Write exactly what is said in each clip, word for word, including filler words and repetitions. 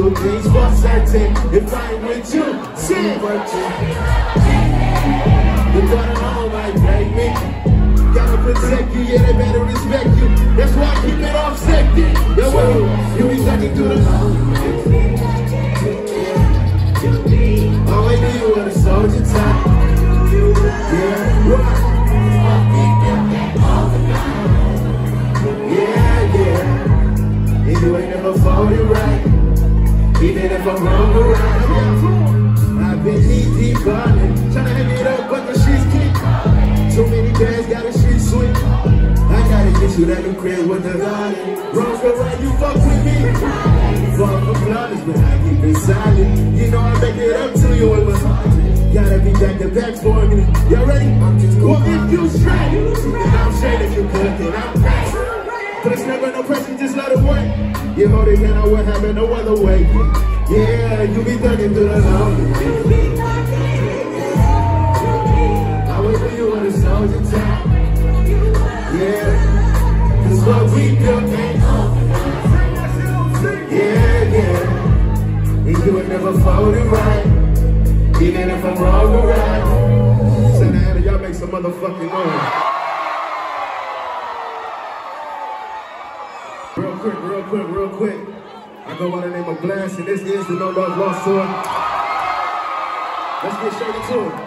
two things for certain. If I ain't with you, shit. The daughter home might break me. Gotta protect you, yeah, they better respect you. That's why I keep it offset. Yo, wait, you be talking through the all I do you want a soldier time. Yeah, right. Yeah, yeah. And you ain't never folded right. Even if I'm wrong or right. I've been deep, deep ballin', tryna hang it up, but the sheets keep. Too many bands, got a street sweep. I gotta get you that new crib with the garden. Wrong for why you fuck with me. Fuck for flawless, but I keep it silent. You know I make it up to you in my heart. Gotta be back to back for me. Y'all ready? Well, if you straight, then I'm straight. If you cook, then I'm right. But it's never no pressure, just let it work. You hold it down, what happened, no other way. Yeah, you be thugging through the long. I wait for you on the soldier time. Yeah, cause what we built ain't over. Yeah, yeah. And you ain't never folded right. Even if I'm wrong or right. Send the hand, y'all make some motherfucking noise. Real quick, real quick, real quick. I go by the name of Glass, and this is the No Love Lost Sword. Let's get straight into it.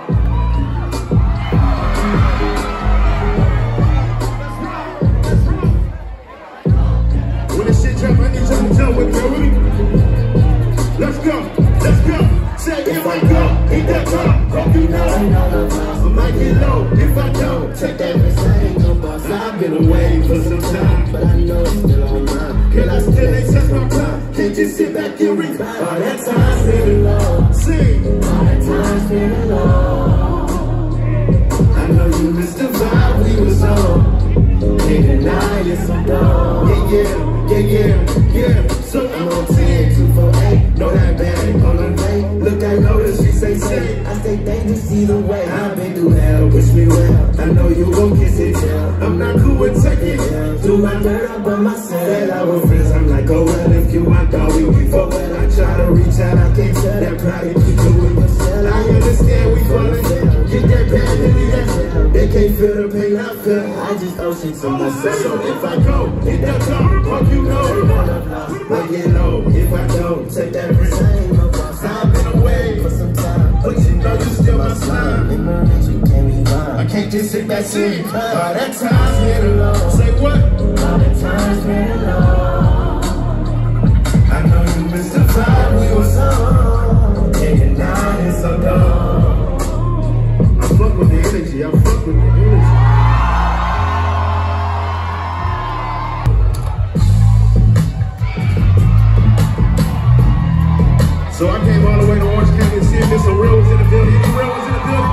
When this shit jump, I need y'all to jump with me. Let's go, let's go. Say if I go, hit that top, hope you know. I might get low if I don't. Take that mistake, no boss. I've been away for some time, but I know it's still on mine. Can I still access my time? Can't just sit back and revive. All that time's been long. Sing. All that time's been long. I know you missed the vibe we was on. Can't deny it's so long. Yeah, yeah, yeah, yeah, yeah. So I'm on ten, two, four, eight. Know that bad, on the way. Look, I know the streets say say. I stay dangerous either way. I've been through hell, wish me well. I know you gon' kiss it, yeah. I'm not cool with taking it. Do my dirt up on myself. Said I was friends, I'm like, oh well, if you want, thought we be for well. I try to reach out, I can't tell that pride you do with yourself. I understand we falling down. Get that bad in the ass. They can't feel the pain I feel. I just owe shit to myself. So if I go, hit that top, fuck you know. I get low, if I don't, take that risk. I've been away for some time, but you know you still my slime. I can't just sit back and all that time's been alone. Say what? All that time's been alone. I know you missed the vibe we was on. Taking down it's so dumb. I fuck with the energy, I fuck with the energy. So I came all the way to Orange County to see if there's some real ones in the building. Any real ones in the building?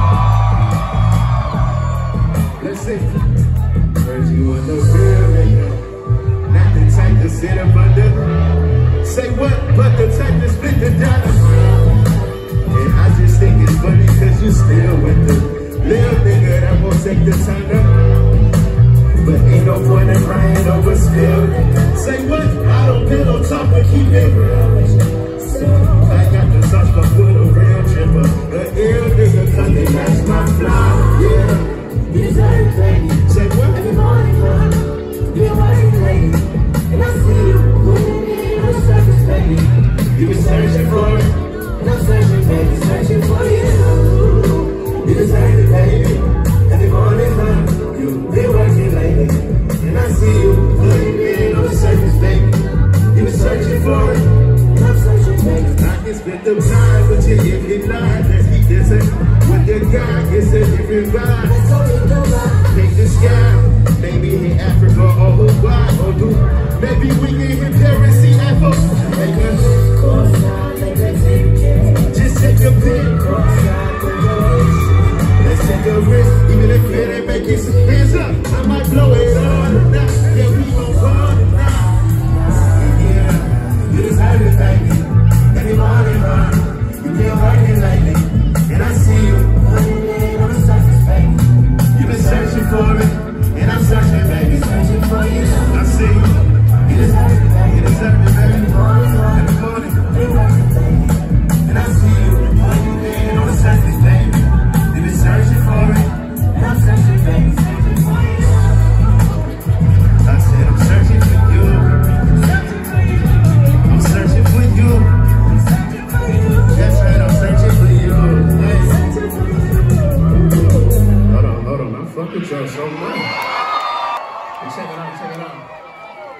Let's see. Heard you on the building. Not the type to sit up under. Say what? But the type to split the dollar. And I just think it's funny cause you still with the little nigga that won't take the time up. But ain't no point in crying over still. Say what? I don't feel no talk but keep it real. I got the sauce for full of real tripper. The ill nigga cause they match my fly. Yeah. You deserve it, baby. Say what? Every morning, girl. You're working, lady. And I see you moving in on the surface, baby. You been searching for it. And I'm searching, baby. Searching for you. You deserve it, baby. Every morning, girl. You've been working lately. And I see you moving in on the surface, baby. You been searching for it. I can spend the time with you if you lie. Let's keep this in. With the guy, it's a different vibe. Take the sky, maybe in Africa or Hawaii or do. Maybe we can hit Paris, see Apple. Just take a pic. Let's take a risk, even if it ain't making some hands up. I might blow it all.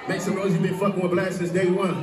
Make some noise, you been fucking with Blast since day one.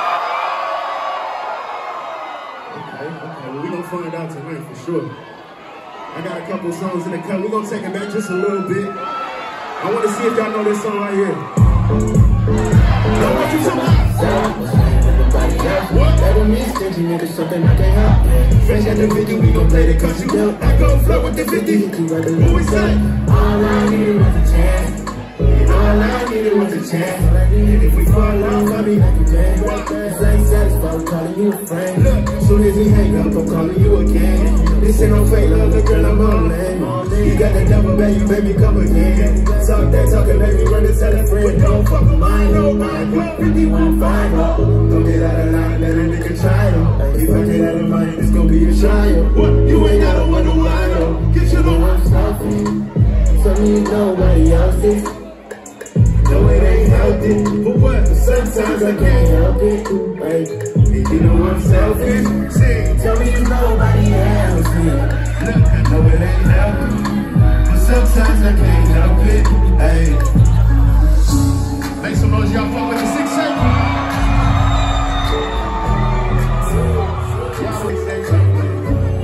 Okay, okay, well we gonna find out tonight for sure. I got a couple songs in the cut. We're gonna take it back just a little bit. I wanna see if y'all know this song right here. Yo, what you talking about? What? That don't mean stingy, nigga, something I can't help. Fresh at the fifty, we gon' play the country. I go flow with the fifty. Who we say? All I needed was a chance. All I needed was a chance. And if we fall off, I'll be like a man. It's like satisfied with calling you a friend. Look, soon as we hang up, I'm calling you again. This ain't no fake love, look, girl, I'm on lane. You got that double baby, baby, come again. Talk that talking, baby, run and tell a friend. Don't fuck with mine, no mind. Club fifty-one five. Don't get out of line, let a nigga try it. If I get out of mind, it's gonna be a trial. What? You ain't gotta wonder why, though. Get your know I'm selfish. So you know nobody else is. No, it ain't healthy, but what? Sometimes I can't help it, right? And you know I'm selfish. See, tell me you nobody else is. Look, no, it ain't healthy, but sometimes I can't help it, hey. Make some noise, y'all fuck with the six seconds. Y'all always say something.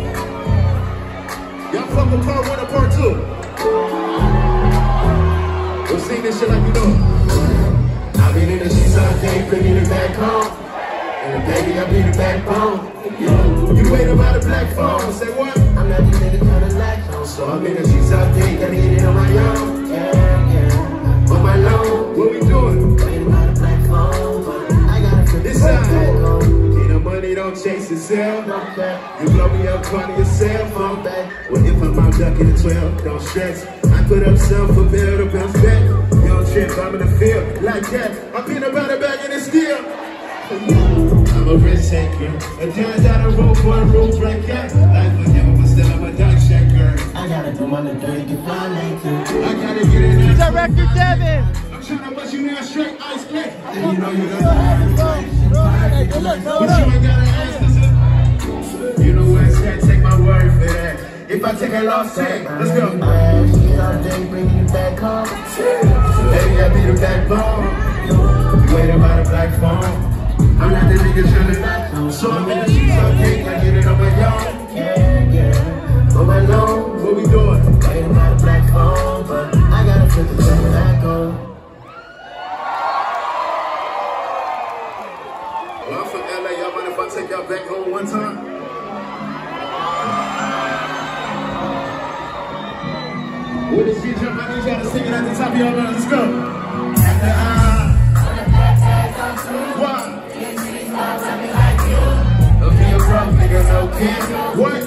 Y'all fuck with part one or part two? We'll sing this shit like you know. I've been in the sheets all day, bringing it back home. And baby, I'll be the backbone. You, you wait about a black phone. Say what? I'm not the nigga trying to latch on. So I'm in the sheets all day, gotta get it on my own. Yeah, yeah. On my loan, what we doing? Wait about a black phone. I gotta put this side. Get the money, don't chase yourself. You blow me up, call yourself on back. Well, if I'm out ducking the twelve, don't stress. Put up some for better to bounce back. You don't trip, I'm in the field like that. I'm peanut butter bag in the steel. I'm a risk taker. A dance out of road for a road breaker. Life will never but still I'm a dog shaker. I gotta do my little dirty, get fly later. I gotta get it out. Director Devin! I'm trying to bust you now straight ice play. And you know you got to have it. But you ain't gotta ask us. You know what's that? Take my word for that. If I take a loss, take, let's go. She's all day bringing you back home. Baby, I be the backbone. You wait about a black phone. I'm not the nigga trying to back. So I'm in the sheets all day, I get it on my own. Yeah, yeah. On my loan, what we doing? Wait about a black phone, but I gotta put the thing back on. Well, I'm from L A, y'all mind if I take y'all back home one time? With this shit jump, I need y'all to sing it at the top of your lungs. Let's go. At the eye. What? Don't be a broke nigga, no kid. What?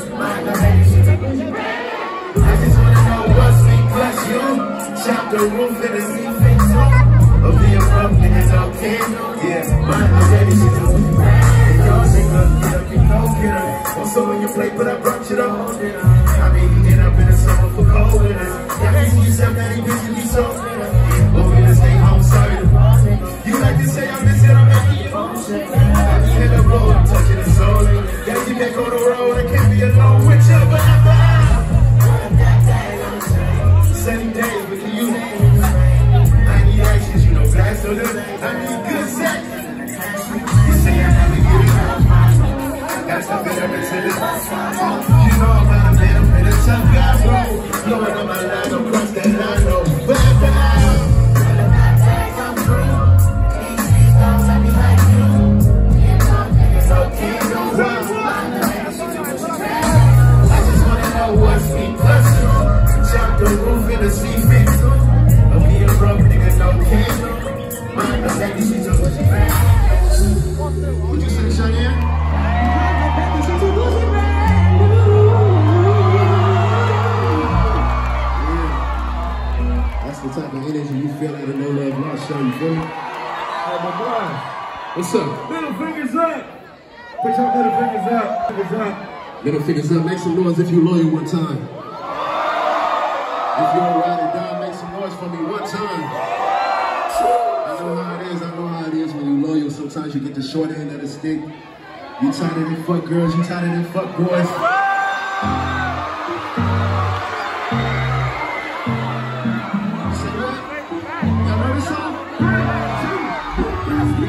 I just wanna know what's me plus you. Chop the roof in the sea fix on. Don't be a broke nigga, no kid. Yeah, my baby, she's a movie brand. Y'all nigga, get up, you go get her. Also when you play, but I brought you the whole dinner. I mean, you end up in the summer for cold winners. Yourself that he busy be so want me to stay home, sorry to you like to say I'm missing, I'm making your own shit. I be in the road, I'm touching the soul. Gotta get back on the road, I can't be alone with you, but I'm out. Sunny days, but can you I need actions, you know, fast so good. I need good sex. You say I never get it out. That's the better than this. You know I'm not a man, I'm in a tough guy, bro. Blowing on my line, don't cross that line, no. Bye bye. I just wanna know what's me plus you. Chop the roof in the sea fix. I'll be a broke nigga, no kid. Mind the baby, she's a pussy man. Would you sing Cheyenne? The type of energy you feel at a No Love Lost show, you feel me? Hey, my boy. What's up? Middle fingers up. Put your middle fingers up. Fingers up. Middle fingers up. Make some noise if you loyal one time. If you're ride or die, make some noise for me one time. I know how it is. I know how it is when you loyal. Sometimes you get the short end of the stick. You tighter than fuck girls. You tighter than fuck boys.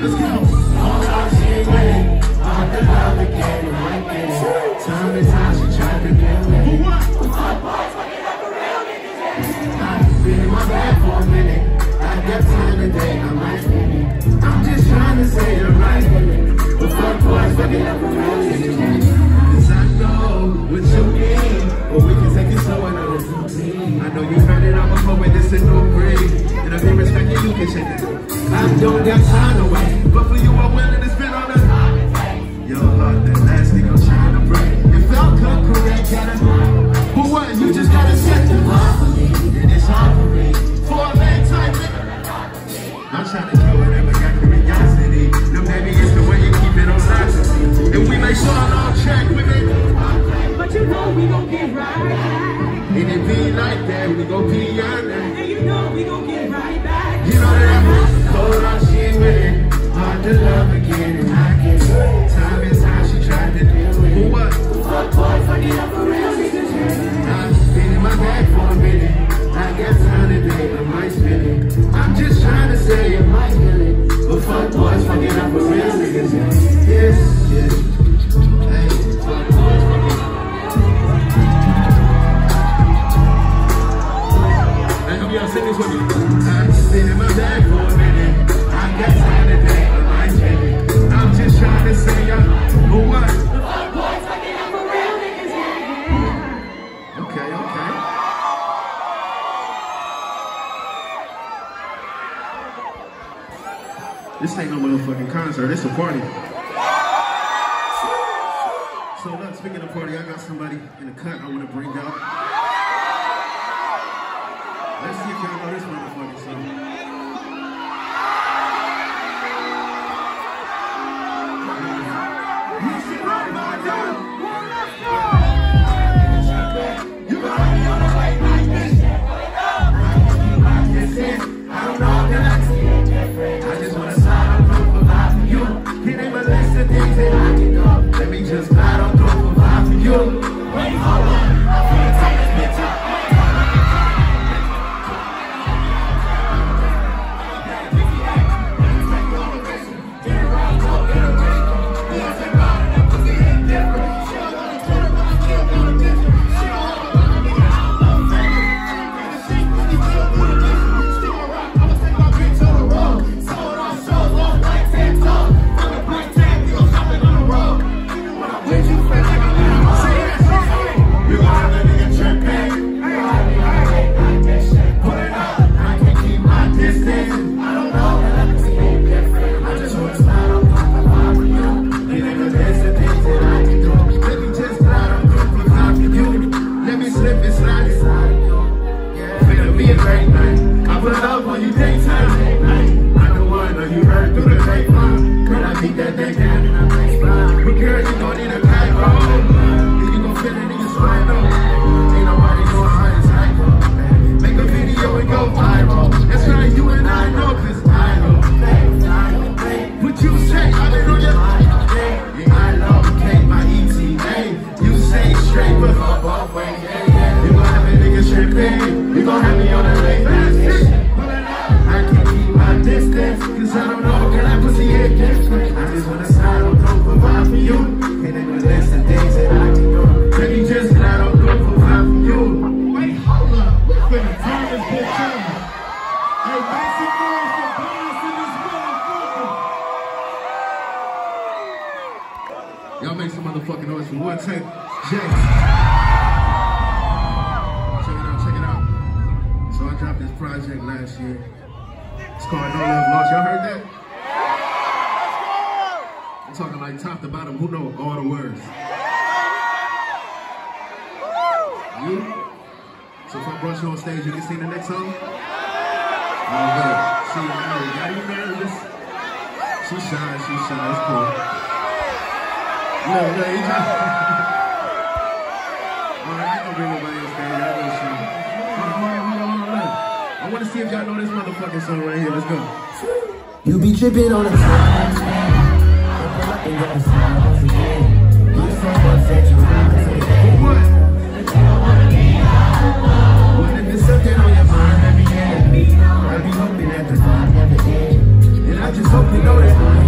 Let's go. All out, she ain't winning. Hard to love again, and I get it. Time is how she tried to get with For what? Fuck boys, fucking up for real niggas. I've been in my bag for a minute. I got time today, I might spin it. I'm just trying to say the right thing. But fuck boys, fucking up for real niggas. Cause I know what you need, but we can take it slow another routine. I know you heard it all before, but this is no breed. And if you respect it, you can shake it. I don't got time to wait, but for you, I'm willing to spend all the time. Your heart, that last thing I'm trying to break. It felt good, correct, gotta. But what? You just gotta set the bar for me, and it's hard for me. For a man type nigga. I'm trying to kill whatever got curiosity. No, baby, it's the way you keep it on lock. And we make sure I'm on track with it. But you know we gon' get right back. And it be like that, we gon' be beyond that. And you know we gon' get right back. You know that I'm Hold on, she ain't with it. Hard to love again, and I get it. Time is how she tried to deal with it. for what? Fuck boys, fucking up for real niggas. I've been in my bag for a minute. I got time today, I might spin it. I'm just trying to say it might kill it. But fuck boys, fucking up for real niggas. Yes, yes. Hey, fuck boys, fucking up. Hey, help me out, sing this with me. I've been in my bag for a minute. I got time today, I might spin it. I'm just trying to say it. For what? Fuck boys, fucking up for real niggas. Yeah. Okay, okay. This ain't no motherfucking concert, it's a party. So look, speaking of party, I got somebody in the cut I want to bring out. Let's see if y'all know this motherfucking song. You should know my name. You got me on the late night mission. I don't know, can I see it different? I just wanna slide on through for vibe for you. It ain't my list of things that I can do. Let me just slide on through for vibe for you. Wait, hold on, I'm gonna take this bitch up. Y'all make some motherfucking noise for one take. Jay. Check it out, check it out. So I dropped this project last year. It's called No Love Lost. Y'all heard that? I'm talking like top to bottom. Who know all the words? You? So if I brought you on stage, you can sing the next song? Oh, good. See, I know. Got you nervous? She's shy, she's shy. It's cool. No, no, you just... Alright, I ain't gonna bring nobody on stage. I ain't gonna sing. Hold on, hold on, hold on, hold on. I wanna see if y'all know this motherfucking song right here. Let's go. You be tripping on the time, and got the sound once again. You so much that you want to say. What? What if it's something on your mind every day? I be hoping that the vibe never ends. And I just hope you know that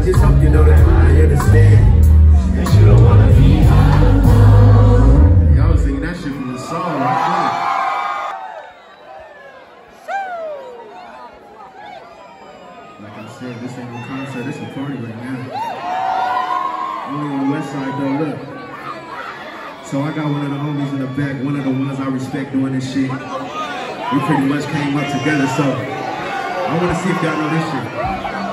I just hope you know that I understand. And you don't wanna be alone. Y'all was singing that shit from the song. Like I said, this ain't no concert, it's a party right now. Only on the west side though, look. So I got one of the homies in the back, one of the ones I respect doing this shit. We pretty much came up together, so I wanna see if y'all know this shit.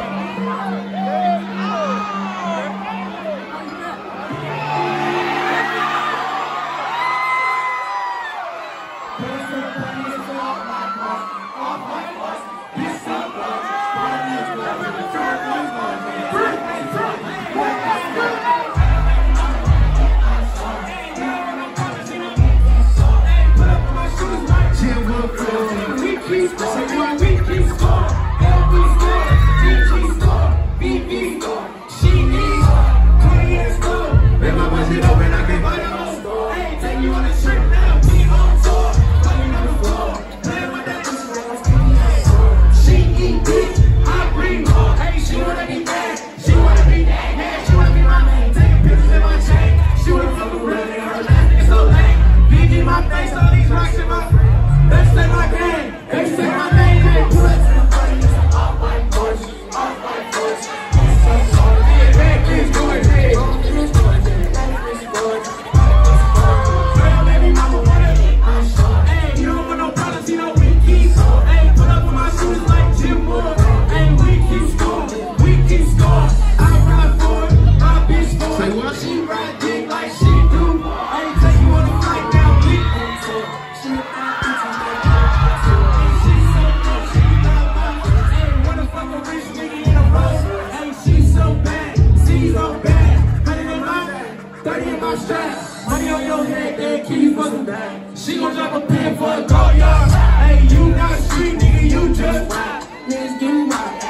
Money on your head, then keep fucking back. She gon' drop a pin for a gold yard. Hey, you not street, nigga, you just rap. Niggas getting wild.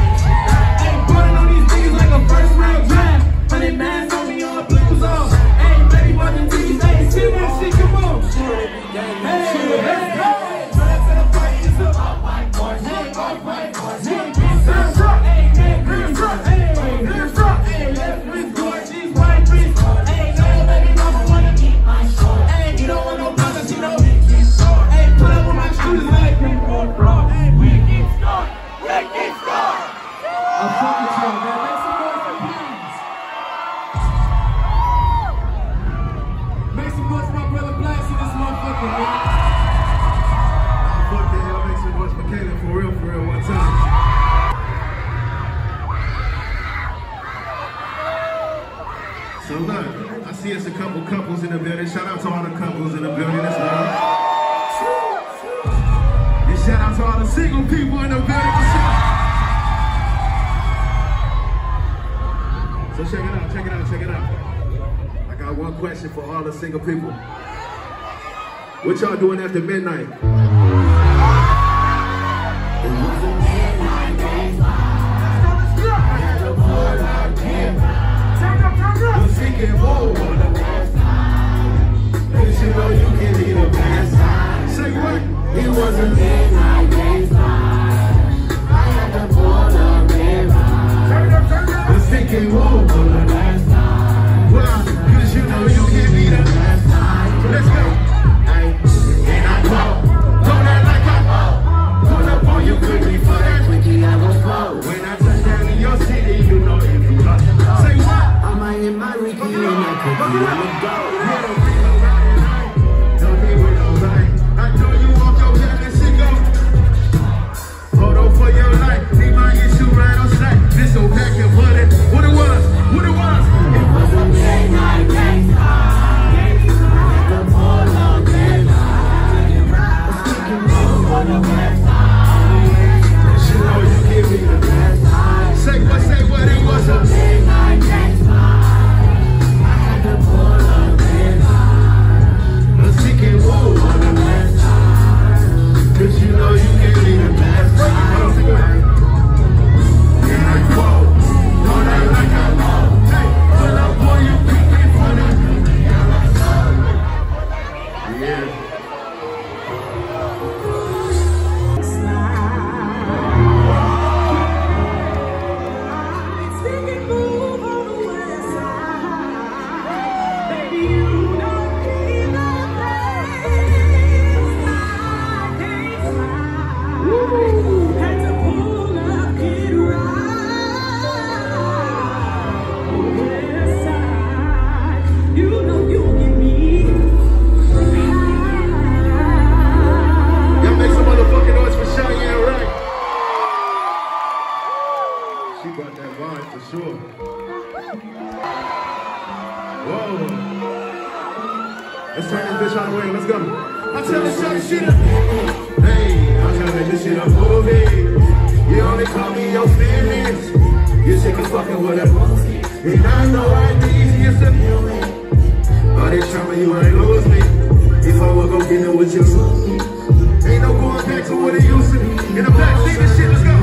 Hey, putting on these niggas like a first round draft. Hundred mans on me on blues on. Hey, baby, watching T V, hey, see that shit, come on. Hey, hey, hey. Run up to the party, it's a all-white boys. Hey, all-white boys. Hey, get some. Hey, hey, green truck. Hey, green truck. Hey, left wrist, gorgeous, white wrist. Hey, no, baby, mama wanna eat my soul. Hey, you don't want no brothers, you know. Hey, put up with my shoes like we want raw. Hey, we get started. We get started. I'm fucking with y'all, man. Make some noise for please. Make some noise for my brother Blast in this motherfucker, man. Fuck that, y'all make some noise for Caleb for real, for real, one time. So look, I see it's a couple couples in the building. Shout out to all the couples in the building as well. And shout out to all the single people in the building. What's up? So check it out, check it out, check it out. I got one question for all the single people. What y'all doing after midnight? Thinking, whoa, on the last time. Cause you know you can be the best time. Say what? It was a midnight baseline. I had to pull the red line. Was thinking, whoa, on the last time. Why? Cause you know you can be the best time. Let's go. Ay, and I go. Go that like I go. Pull up on you quickly for that quickie I was close. When I touch down in your city, you know if you lost. Say what? I in my Ricky and I could be on the go. Don't be no right, don't be with no right. I told you off your head and shit go. Hold on for your life, need my issue right on sight. This so back and put it, what it was, what it was. It was a midnight game time. The pull up midnight. Thinking move on the west side. You know you give me the best time. Say what, say what, it was a midnight game time. Pull up midnight. She brought that vibe for sure. Whoa. Let's turn this bitch on the way. Let's go. I'm telling Shawty shit up. Hey, I'm telling this shit a movie. You only call me your feelings. You sick of fucking with a movie. And I know I'm the easiest to deal with. All this trauma, you ain't lose me. If I would go get it with you, ain't no going back to what it used to be. In the back, see this shit, let's go.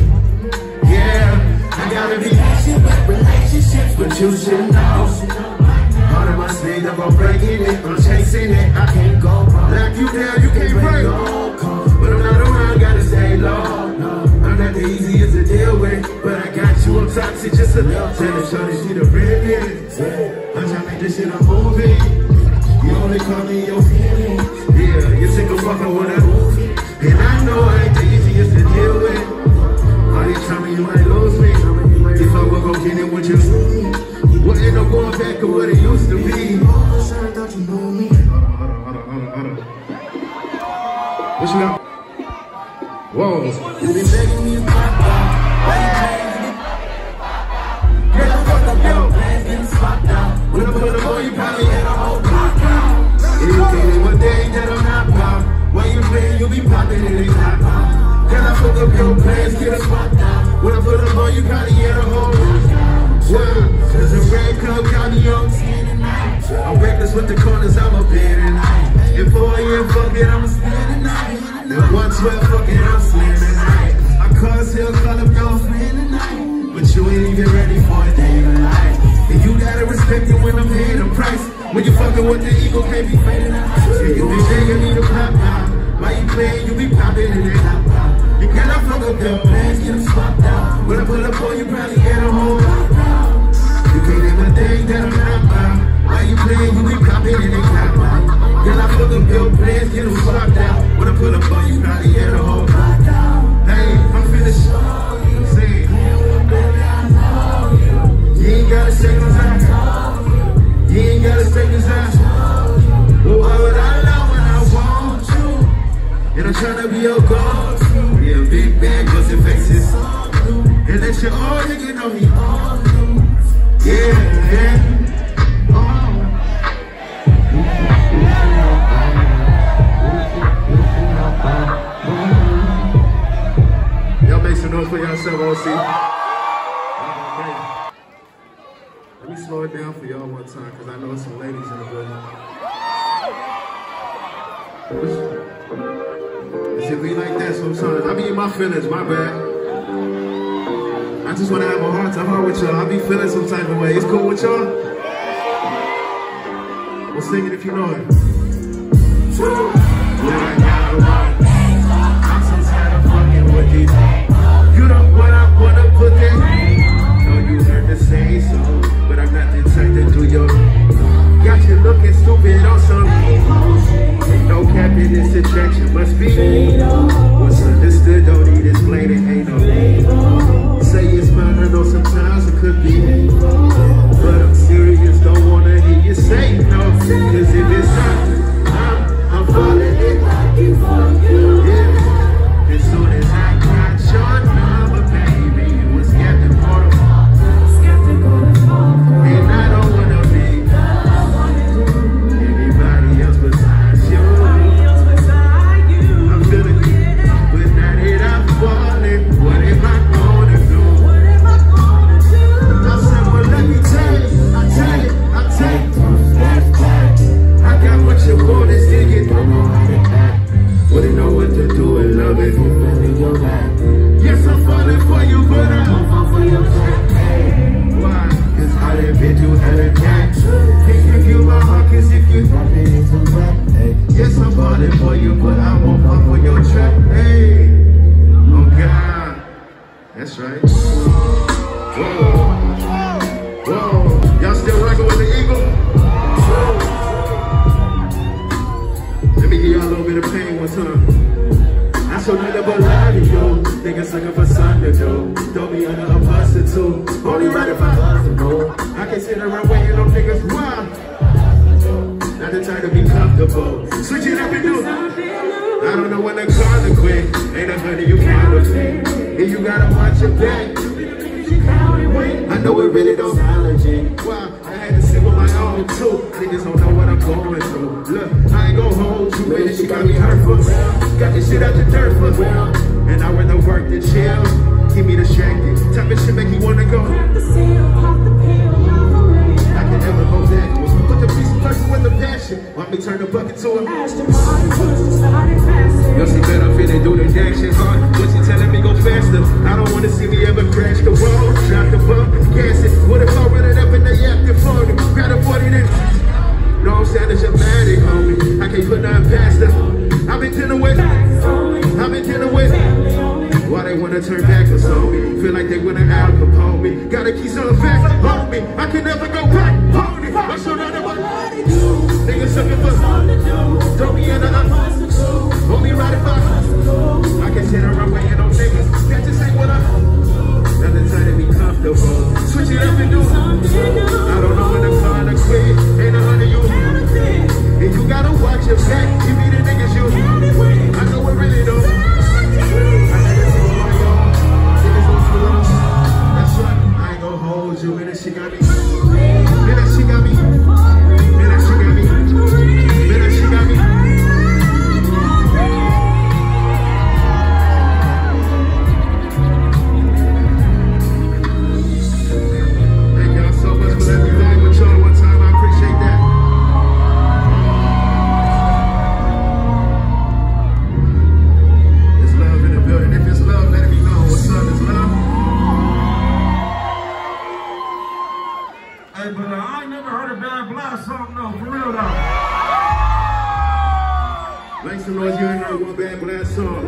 Yeah, I gotta be patient with relationships, but you should know. All of my sleeves, I'm breaking it, I'm chasing it, I can't go wrong. Lock you down, you can't break. But I'm not around, gotta stay low. I'm not the easiest to deal with, but I got you, I'm toxic, just a little. Tell Shawty she the realest. I'm trying to make this shit a movie. You only call me your feelings. Yeah, you sick of fucking with a movie. And I know I ain't the easiest to deal with. All these times you might lose me. If I would go get it with you, well, ain't no going back to what it used to be. Sorry, don't you know me? Hold on, hold on, hold on, hold on. What you got? Whoa. You been begging me to pop out. Why you playing me? Girl, I'm fucked up, yo. Plans getting swapped out. When I put them on, you probably had a whole block out. Irritated one day that I'm not proud. When you play, you be popping and they pop out. Girl, I fuck up your plans, get a swapped out. When I put them on, you probably had a whole block out. There's a red club, got me on ten tonight. I'm reckless with the corners, I'm a bed tonight. If four a.m. fuck it, I'ma spend the night. If one twelve, fuck it, I'm slaying tonight. I call sales, call up your friend tonight. But you ain't even ready for a day of life. And you gotta respect it when I'm paying the price. When you fucking with the ego, can't be fading out. Yeah, you be begging me to pop out. Why you playing, you be popping and they pop out. You cannot fuck up your plans, get them swapped out. When I pull up on you, probably get a whole lot out. You can't name a thing that I'm not about. Why you playing, you be popping and they pop out. Girl, I fuck up your plans, get them swapped out. When I pull up on you, probably get a whole lot out. Hey, I'm finished. Say you ain't gotta say no time. You ain't gotta say no time. Well, why would I lie when I want you? And I'm tryna be your go-to. Be a big bag, cause it faces. And that's your all, you get on me. Yeah, yeah. Y'all make some noise for yourself, O C. Let me slow it down for y'all one time, because I know some ladies in the building. It should be like that sometimes. I be in my feelings, my bad. I just want to have a heart to heart with y'all. I be feeling some type of way. It's cool with y'all? We'll sing it if you know it. Yeah, I gotta run. I'm so tired of fucking with these. You don't what I wanna put that. No, you heard the say so, but I'm not the type to do your. Got you looking stupid on some. Ain't no cap in this attraction, must be. What's understood, don't need explaining, ain't no. Say it's mine, I know sometimes it could be. But I'm serious, don't wanna hear you say no. Cause if it's something, I'm, I'm falling in like you for you. Yeah. As soon as I got your number, baby, you was skeptical. And I don't wanna be anybody else besides you. I'm feeling it, but now that I'm falling, what am I gonna do? I said, well, let me tell you, I tell you, I tell you. I got what you want, it's digging. Don't know how to act. Wouldn't know what to do and love it. Yes, I'm falling for you, but I don't fall for your track. Why? Cause I done been through hell and back. Can't give you my heart, cause if you drop it, it's a wrap. Yes, I'm falling for you, but I won't fall for your trap. Hey, oh God, that's right. Whoa, whoa, y'all still rocking with the eagle? Let me give y'all a little bit of pain one time. I so nothing but lie to you. Niggas looking for something to do. Don't be under a bus or two. Only right if I hustle. I can't sit around waiting on niggas run. Not the time to be comfortable. Switch it up and do. I don't know when the car to quit. Ain't nothing you can with me. And you gotta watch your back. know it really don't challenge. Why? I had to sit with my own too. Niggas don't know what I'm going through. Look, I ain't gon' hold you, man. She got me hurt for real. Got this shit out the dirt for real. And I rather work than chill. Keep me distracted. Type of shit make you wanna go. I can never go back. Put the piece of person with the passion. Want me turn the bucket to a master. Yo, she better fit and do the dash shit hard. But she telling me go faster. I don't wanna see me ever crash the wall. Drop the bump, gas it. What if I run it up in the active forty? Grab a forty then. No, I'm saying it's dramatic, homie. I can't put nothing past her. I've been dealing with I've been dealing with why they wanna turn back or on me? Feel like they wanna Al Capone me. Gotta keep some back on me. I can never go back on it. I'm so not about niggas sucking for don't be in the up. Only right if I I can sit around waiting on niggas. That just ain't what I not the time to be comfortable. Switch it up and do I don't know when to find a quit. Ain't a hundred you. And you gotta watch your back. You be the niggas you. I know it really don't. You and she got me. Man, that she got me. Man, that she got me. Man, that she got me. Thank y'all so much for letting me vibe with y'all one time. I appreciate that. There's love in the building. If it's love, let me know. What's up? It's love. Hey, but uh, I ain't never heard a bad blast song, no, for real though. Make some noise, you ain't heard one bad blast song.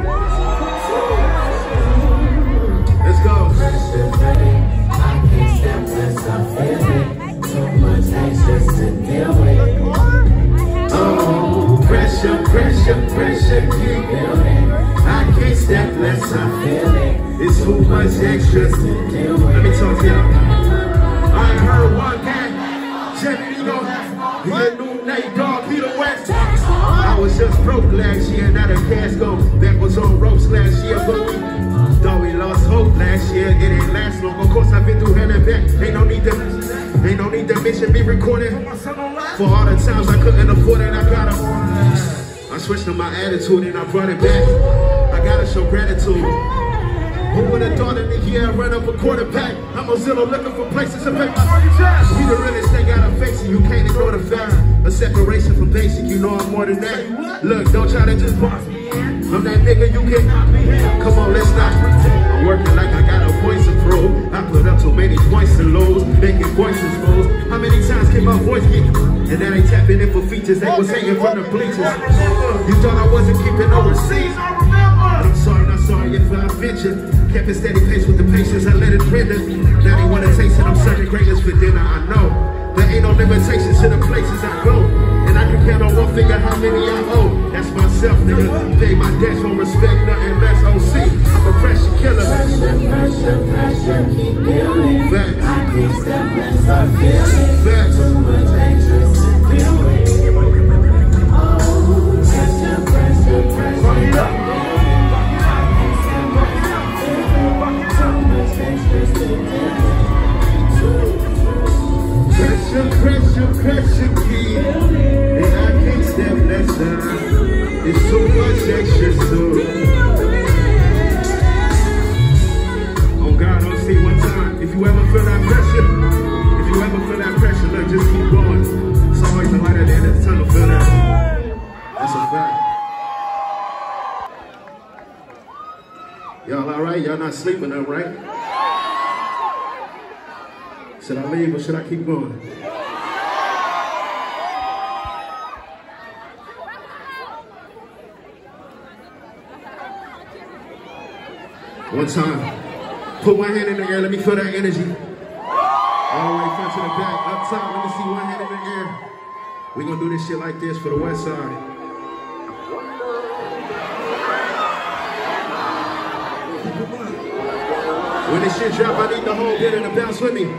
Let's go. I can't step this, I'm feeling too much anxious to deal with. Oh, pressure, pressure, pressure, keep building. I can't step less, I feel it. It's too much extra to deal with. Let me talk to y'all. I heard one guy, Jeffy, you know, he a new Nate Dogg, Peter West. I was just broke last year, now the cash go. That was on ropes last year, but we, though we lost hope last year, it ain't last long. Of course, I've been through hell and back. Ain't no need to, ain't no need to mention me recording. For all the times I couldn't afford it, I got to, I switched to my attitude and I brought it back. I gotta show gratitude. Who would have thought in the year I run up a quarterback? I'm a Zillow looking for places to pay my money. We the realest thing out of face, and you can't ignore the fact. A separation from basic, you know I'm more than that. Look, don't try to just boss me in. I'm that nigga you can. Come on, let's not pretend. I'm working like I got a voice to prove. I put up too many points to lose, making voices moves. How many times can my voice get? And then they tapping in for features, they was hating from the bleachers. You thought I wasn't keeping no receipts? I'm sorry, not sorry if I ventured. Kept a steady pace with the patience, I let it render. Now they wanna taste it, I'm serving greatness for dinner, I know. There ain't no limitations to the places I go. And I can count on one finger how many I owe. That's myself, nigga. Pay my debts, won't respect nothing less. O C, I'm a pressure killer. Pressure, pressure, pressure, keep building. Facts. I can't step less, I feel it. Facts. Too much anxious to deal with. Oh, pressure, pressure, pressure. Pressure, pressure, pressure, key. And I can't step less down. It's too much extra stuff. Oh God, I'll see one time. If you ever feel that pressure, if you ever feel that pressure, look, just keep going. It's always a light at the end of the tunnel, feel that. That's a fact. Y'all alright? Y'all not sleeping up, right? Should I leave or should I keep going? One time. Put one hand in the air. Let me feel that energy. All the way front to the back. Up top. Let me see one hand in the air. We're going to do this shit like this for the west side. When this shit drop, I need the whole bit to bounce with me.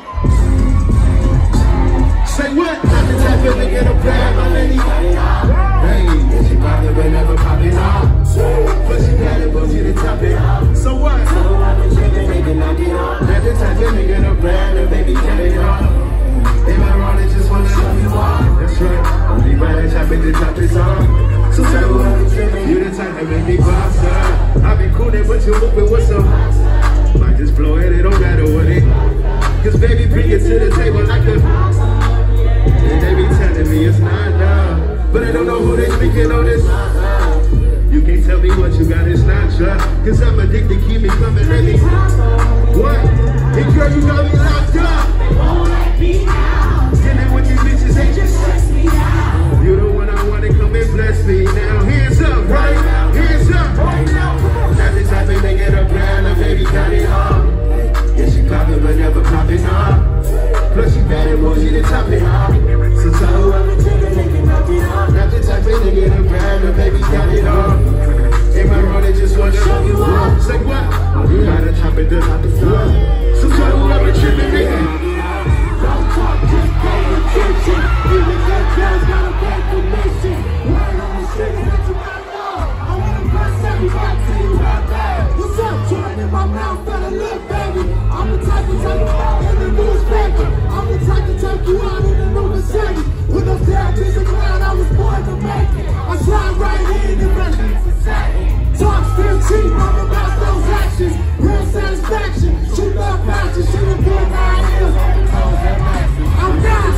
Say what? Not the type of nigga to play my lady. Hey, she probably will never pop it off. But she got it, but she to top it. So what? Not the type of nigga to brand and baby, get it on. If I'm wrong, they just wanna show you off. That's right. Only by the time the top is on. So tell me what you the type that make me boss up. I be coolin', but you moving with some. Might just blow it, it don't matter what it. Cause baby, bring it to the table like a. And they be telling me it's not love, but I don't know who they speaking on this. You can't tell me what you got, it's not trust. Cause I'm addicted, keep me coming, let me. What? Hey girl, you got me locked up. They won't let me out. Dealing with these bitches, They just stress me out. you the one I wanna come and bless me now. Hands up, right? Hands up. At the time they get a brand, a baby got it all. Yeah, she poppin', but never poppin' up. Plus she bad and bougie to top it off. So tell her I'm the trigger, thinking nothing up. At the time they get a brand, a baby got it all. Ain't my wrong, they just wanna show you off. Say what? You gotta top it, then not the floor. So tell her I'm a trippin' nigga. Don't talk, just pay attention. Even good girls gotta pay commission. Word on the street, let you know. I wanna bless everybody till you have that. What's up? Join in my mouth, better live, baby. I'm the type to take you out in the newspaper. I'm the type to take you out in the new Mercedes. With no dad to the ground, I was born to make it. I slide right in the rest. Talk still cheap, I'm about those actions. Real satisfaction, she love passion. She the good nine years. I'm not.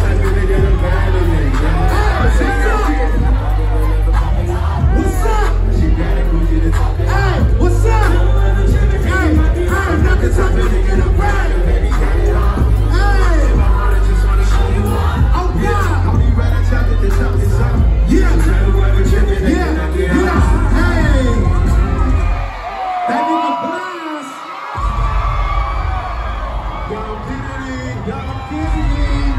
What's up? Hey, what's up? Hey, I'm not the type of nigga to brag. Hey, oh God. Yeah, yeah, yeah. Hey, that nigga Blast. Y'all kidding me? Y'all kidding me?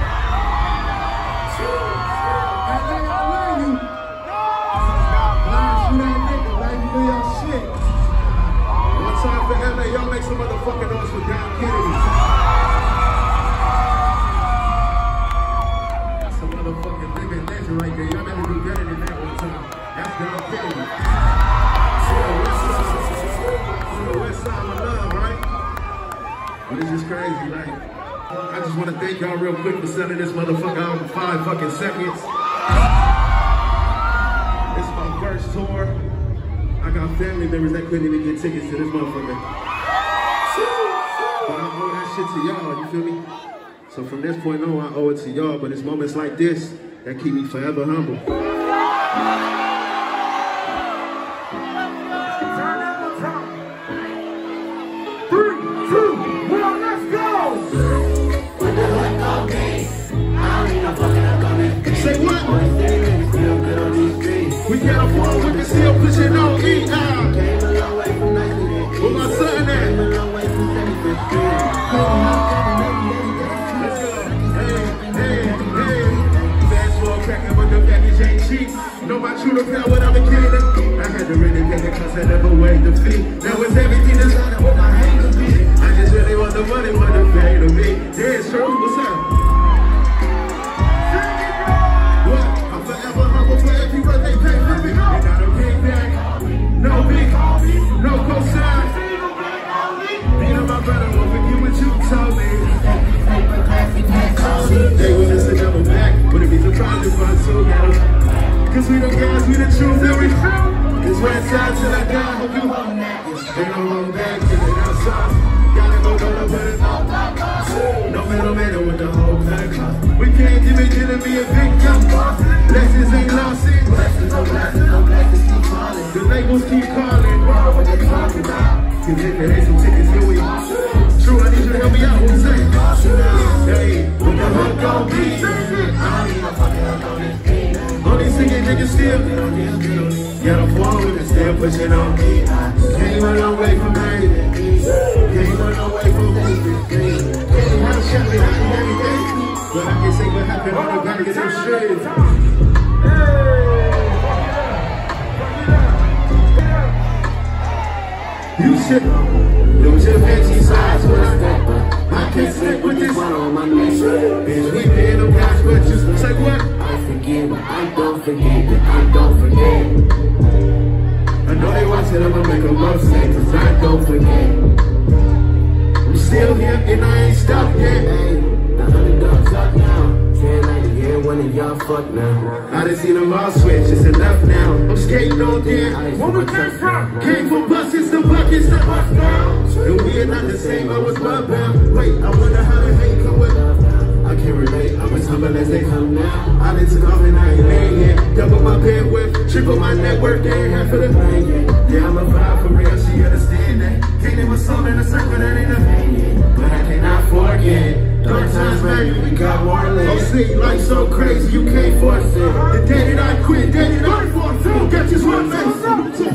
L A, I love you. Blast, you that nigga, baby, do your shit. One time for L A, y'all make some motherfucking noise for Down Kennedy. That's a motherfucking living legend right there. Y'all better do better than that one time. That's Down Kennedy. To the west side of love, right? But it's just crazy, right? I just want to thank y'all real quick for sending this motherfucker out in five fucking seconds. This is my first tour. I got family members that couldn't even get tickets to this motherfucker. But I owe that shit to y'all, you feel me? So from this point on, I owe it to y'all, but it's moments like this that keep me forever humble. Say what? We can't afford, we can still push it on E now. Where my son at? Let's go. Hey, hey, hey. Fast forward cracking, but the package ain't cheap. Know my true to power when I'm a kid. I had to really take it cause I never weighed the fee. Now it's everything that's out what my hands to be. I just really want the money, but the pay to me. Yeah, it's true. What's up? Forever humble for every birthday pay for me. And not a big bag, no big, no cosign. Me and my brother won't forget what you told me. They want us to double back, but it be surprised if I so better. Cause we the guys, we the truth, and we true. It's right side till I die, hope you hold that. Ain't no wrong back, till it outside. Gotta go, go, go, but it's all pop. No middleman with the whole pack. We can't give it to be a victim. Blessings ain't lost it. Blessings, no blessings, no blessings keep calling. The labels keep calling. What they talking about? Cause if there ain't some tickets, here we are. True, I need you to help me out. Who's saying? Hey, what the hook gon' be? I don't need no fucking hook on this beat. All these singing niggas still. Got a phone with it, still pushing on me. Can't run away from baby. Can't run away from baby. Can't have shopping out and everything. But I can say what happened on the back of them streets. You should lose your fancy size when I step up. I can't slip with this one on my neck. Bitch, we paying them guys, but you say what? I forget, but I don't forget, but I don't forget. I know they watching, I'ma make a mistake, cause I don't forget. I'm still here. and I ain't stopped yet. Hey, the underdog's up now. Ten like the year one of y'all fuck now. I done seen them all switch, it's enough now. I'm skating on there. Where we came from? Came from buses to buckets to bust down. And we are not the same, I was bloodbound. Wait, I wonder how the hate come with. I can't relate, I'm as humble as they come now. I done took off and I ain't laying yet. Double my bandwidth, triple my network, they ain't half of the thing yet. Yeah, I'm a vibe for real, she understand that. Can't name a soul in a circle, that ain't a thing yet. But I cannot forget. Dark times, baby, we got more legs. Oh, see, life's so crazy, you can't force it. The day that I quit, day that I fought to, get this one face.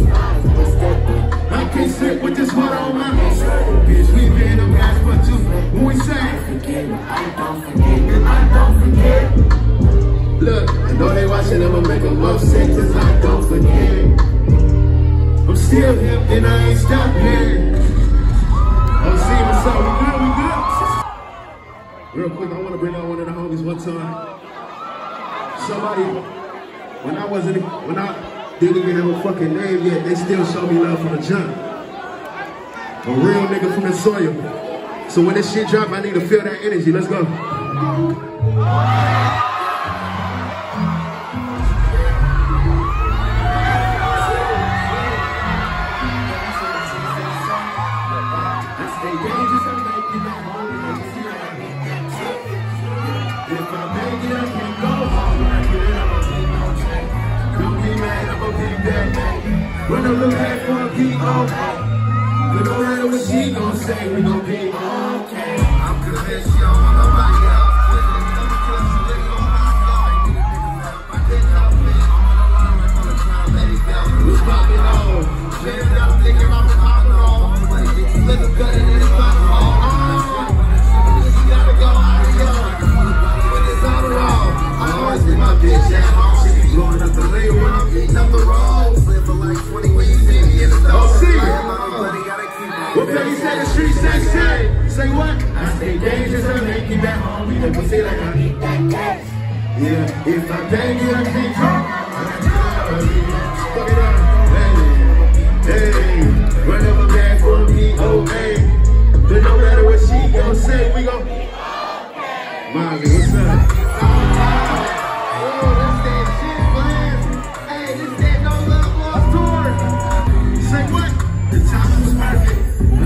I can't sit with this water on my face. Bitch, we been them guys, but you, when we say, I don't forget, I don't forget. look, I know they watching, I'ma make them upset, cause I don't forget. I'm still here, and I ain't stopping. I'm seeing what's up, we good, we good? Real quick, I wanna bring out one of the homies one time. Somebody, when I wasn't, when I didn't even have a fucking name yet, they still showed me love from the jump. A real nigga from the soil. So when this shit drop, I need to feel that energy. Let's go. Run up the back for a P O. But no matter what she gon' say, we gon' be okay. I'm convinced you don't want nobody else. Who's poppin' on? Living up, thinking about the alcohol. Let the gun in his butthole. She gotta go out of here. When it's on the road, I always leave my bitch at home. She be blowing up the lane when I'm beating up the road. Live for like twenty when you see me in the door. Oh, see it. What Peggy say the street say, say, say what? I stay dangerous, I make you back home. You never say like I need that cash. Yeah, if I bang you, I can't talk. Fuck it up. Hey, hey, run up a bag for me, oh, hey. But no matter what she gon' say, we gon' be okay. Mommy, what's up? Oh, that's that shit, man. Hey, this that No Love Lost tour. Say what? The timing was perfect.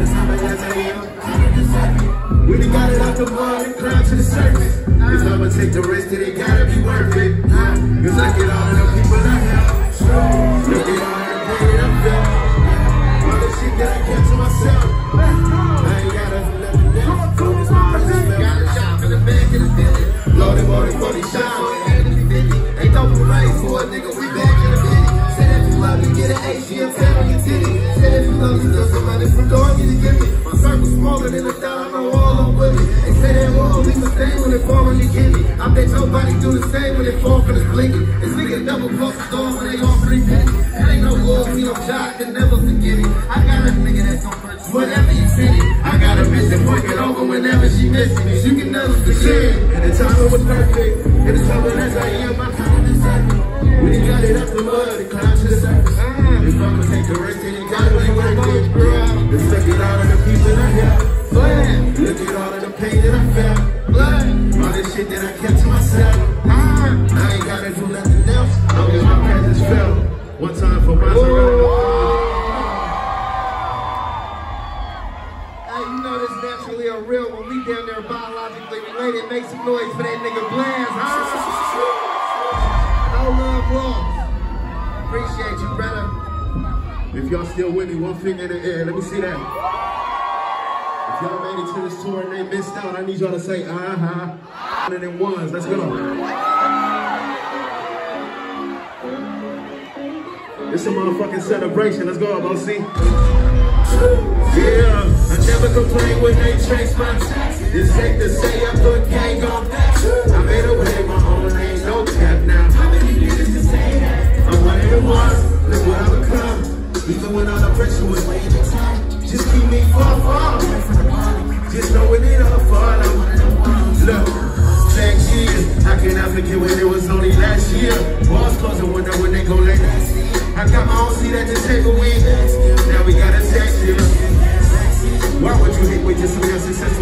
We done got it out the mud and climbed to the surface. Cause I'ma take the risk and it gotta be worth it. Cause I get all the people I have. Look at all the pain that I felt. All the shit that I kept to myself. I ain't gotta let it down. Got a shop in the back of the building. Loaded more than forty shots. Ain't no parade for a nigga, we back in the city. Say that you love me, get an A C M ten on your titty. Say that you love me, still somebody from door you to give me. My circle smaller than a dime, no all I'm with it. They say that wall leave a stain when it fall on your kidney. I bet nobody do the same when it fall from the blinking. It's niggas double cross the door when they all three pennies. That ain't no loyalty, no job, can never forget it. I got a nigga that's gon' purchase whatever you send it. I got a bitch that work it over whenever she misses me. You can never forget. And the time was perfect. And the time as I am, my time is perfect. We done got it up the mud and climbed to the surface. If I'ma take the risk, then it gotta be worth it. Let's look at all of the people I have. Look at all of the pain that I felt. All the shit that I kept to myself. I ain't gotta do nothing else. Long as my presence felt. One time for my Hey, you know this naturally or real when we down there biologically related. Make some noise for that nigga Blast, huh? No love lost. Appreciate you, brother. If y'all still with me, one finger in the air. Let me see that. If y'all made it to this tour and they missed out, I need y'all to say, uh-huh. One and ones. Let's go. It's a motherfucking celebration. Let's go, O C. Yeah, I never complain when they chase my checks. It's safe to say I put gang on that. I made a way my own, ain't no cap now. How many niggas to say that? I'm one of the ones, look what I become. Even when all the pressure was weighing the time. Just keep me far, far. Just know when it all fall. Look, next year, how can I forget when it was only last year? Walls close, I wonder when they gon' let that see. I got my own seat at the table with. Now we got a tax here. Why would you hate with just some success?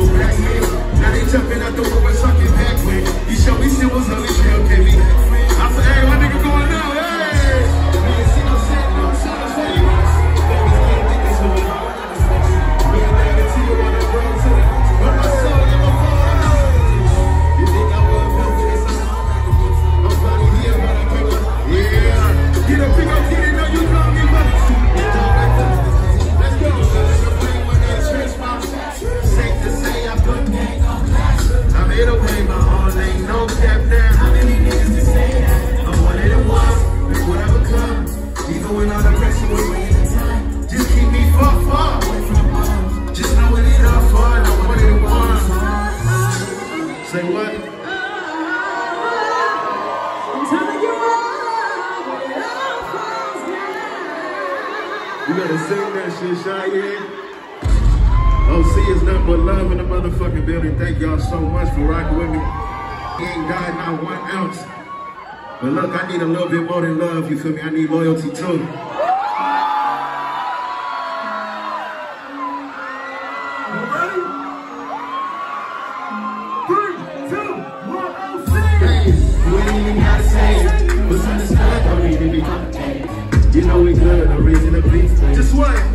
Cheyenne. O C is nothing but love in the motherfucking building. Thank y'all so much for rocking with me. He ain't died not one ounce. But look, I need a little bit more than love, you feel me? I need loyalty too. You know we good, no reason to please. Just what? I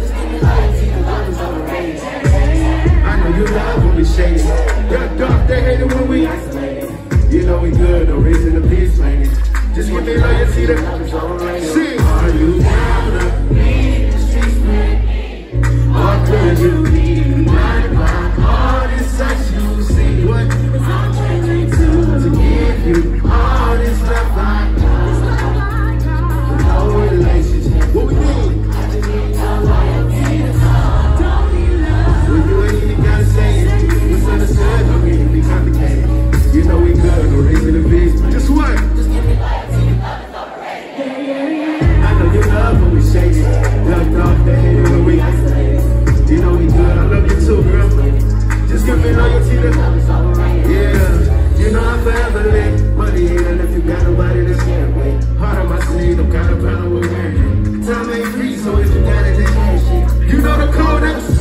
know you love when we shake it. That dark, they hate it when we isolated. You know we good, no reason to be explaining. Just give me loyalty to sing. Are you down to be the streets with me? Or could you be blinded by all this sex you see? What? Cause I'm willing to, to give you all this love I got. No relationship. What we need? I just need your loyalty, that's all. Don't need love. Well, you ain't even gotta say it. What's understood, don't need to be complicated. You know we good, no reason to be. Just what? Just give me loyalty, love is overrated. Yeah, yeah, yeah. I know you love when we shake it. Love off the hate it when we isolate. You know we good, I love you too, girl. Just give me loyalty to love is overrated. yeah. You know I'm forever lit. Money ain't enough if you got nobody to share with. Heart on my sleeve, I'm kind of proud of what we're doing. Time ain't free, so if you got it, then cash it. You know the code,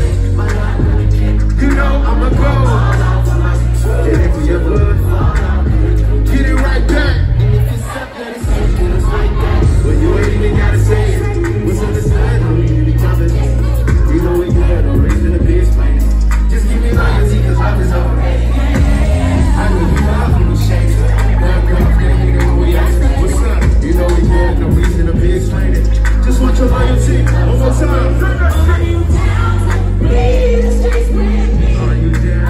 you know I'm a go. Get it for your blood. Get it right back. Well, you ain't even gotta say it. What's understood, don't need to be complicated. You know we good, no reason to be explaining. Just give me loyalty, cause love is overrated. I know you love when we shake it. Love girl, they hate it when we ask it. What's up? You know we good, no reason to be explaining. Just want your loyalty, one more time. Are you down?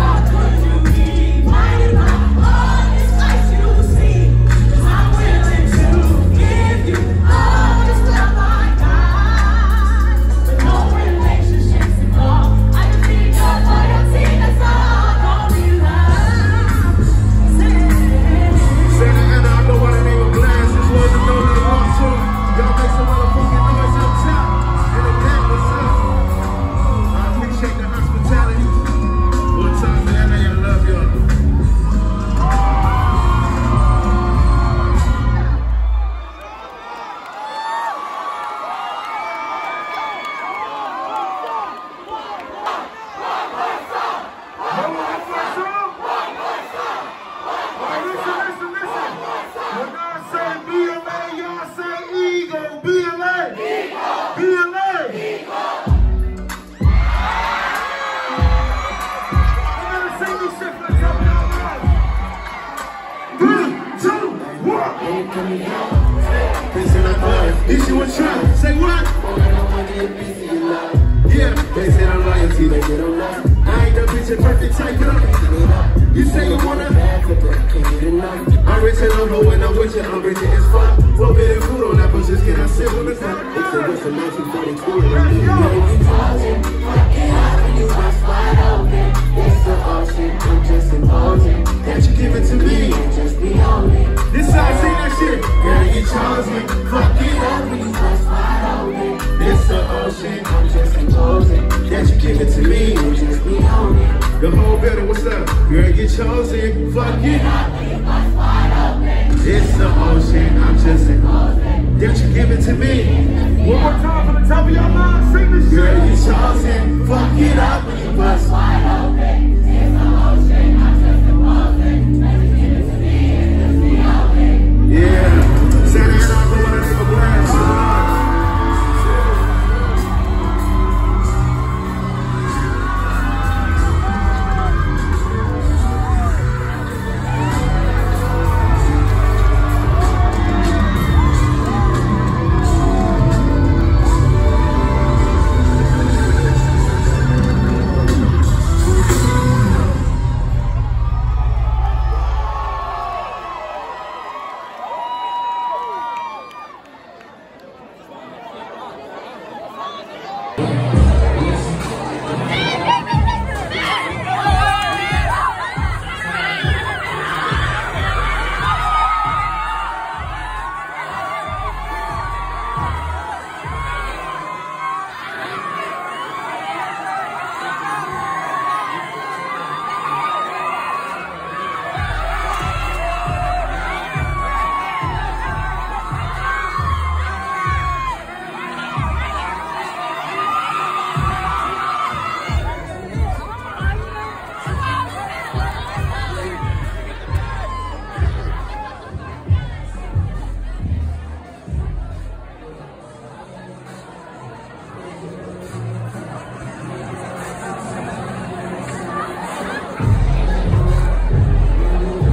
Is you a try? Say what? Yeah, they say I'm loyalty, they get on love. I ain't the bitch, a perfect type, it up. You say you wanna I'm rich and I'm low when I'm with you, I'm rich as fuck. Forbidden food on that, but just can I sit on the top? It's a West of nineteen forty-two. Let's go! It's the ocean, I'm just imposing. That you give it to me, just be holy. This how I say that shit. Girl, you chose me, fuck it up. It's the ocean, I'm just imposing. that you give it to me, Just be holy. the whole building, what's up? Girl, you chosen, fuck it. It's the ocean, I'm just imposing. that you give it to me. One more time from the top of your lungs, sing this shit. Girl, you chosen, fuck it up when you bust wide open. Yeah, Santa Ana, I want to take a blast.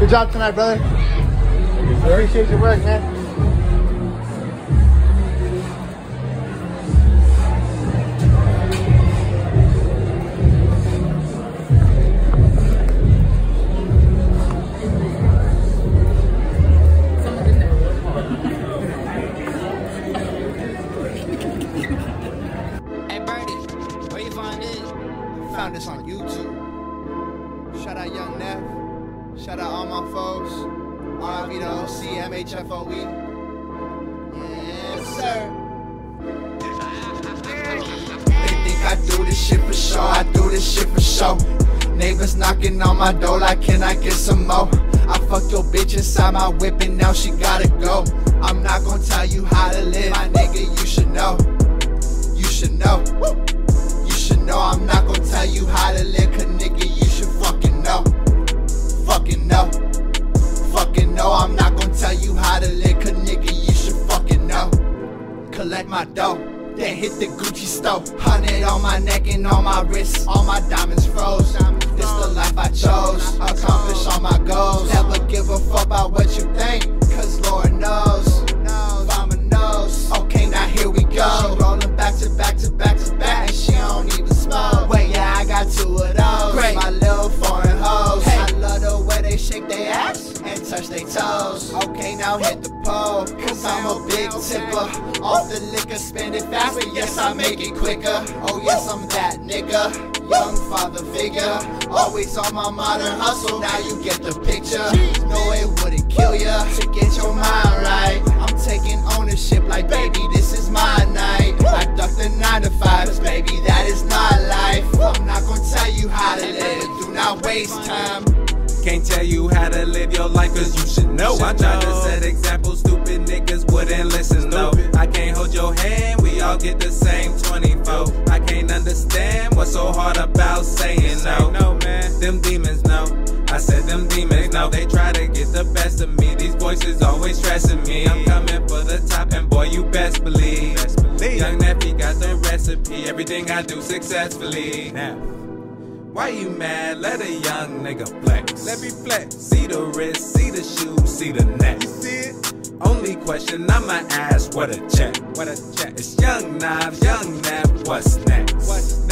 Good job tonight, brother. I appreciate your work, man. Hey Birdie, where you find this? I found this on YouTube. Shout out Young Neff. Shout out all my folks. R I V the O C, M H F O E. Yes, sir. They think I do this shit for show. I do this shit for show. Neighbors knocking on my door like, can I get some more? I fucked your bitch inside my whip and now she gotta go. I'm not gonna tell you how to live, my nigga, you should know. You should know. You should know I'm not gonna tell you how to live, cause nigga, you should fucking know. Fucking know. Fucking know I'm not gonna tell you how to live, cause nigga, you should fucking know. Collect my dough, then hit the Gucci store. Hundred on my neck and on my wrist, all my diamonds froze. This the life I chose, accomplish all my goals. Never give a fuck about what you think, cause Lord knows. Mama knows. Okay, now here we go. She rolling back to back to back to back, and she don't even smoke. Wait, yeah, I got two of those. Great. My little foreign hoes. Hey. I love the way they shake their ass and touch their toes. Okay, now hit the pole, cause I'm a big tipper. Off the liquor, spend it faster, yes, I make it quicker. Oh yes, I'm that nigga. Young father figure, always on my modern hustle, now you get the picture. No, it wouldn't kill ya to get your mind right. I'm taking ownership like, baby, this is my night. I duck the nine to fives, baby, that is not life. I'm not gonna tell you how to live, do not waste time. Can't tell you how to live your life, cause you should know. I tried to set examples, stupid niggas wouldn't listen, no. I can't hold your hand, we all get the same twenty-four. I can't understand what's so hard about saying no. No, man, them demons know. I said them demons know. They try to get the best of me, these voices always stressing me. I'm coming for the top and boy, you best believe. Young Neffy got the recipe, everything I do successfully. Now, why you mad? Let a young nigga flex. Let me flex. See the wrist, see the shoes, see the neck. You see it? Only question I'ma ask, what a check? What a check? It's Young Knives, Young Neff, what's next? What's